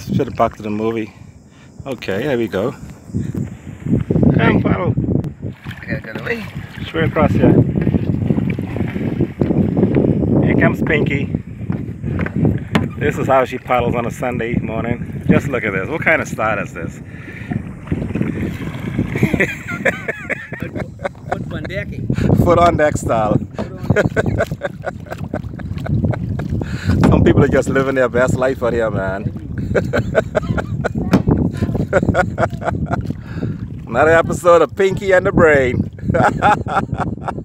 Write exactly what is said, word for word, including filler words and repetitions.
Should have back to the movie. Okay, here we go. Come, Hey. paddle. I gotta go away. Straight across here. Here comes Pinky. This is how she paddles on a Sunday morning. Just look at this. What kind of style is this? Foot on deck. Foot on deck style. Some people are just living their best life out here, man. Another episode of Pinky and the Brain.